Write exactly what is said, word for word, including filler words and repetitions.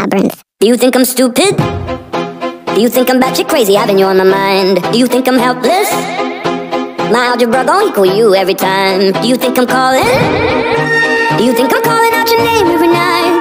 burns. Do you think I'm stupid? Do you think I'm batshit crazy, having you on my mind? Do you think I'm helpless? My algebra gon' equal you every time. Do you think I'm calling? Do you think I'm calling out your name every night?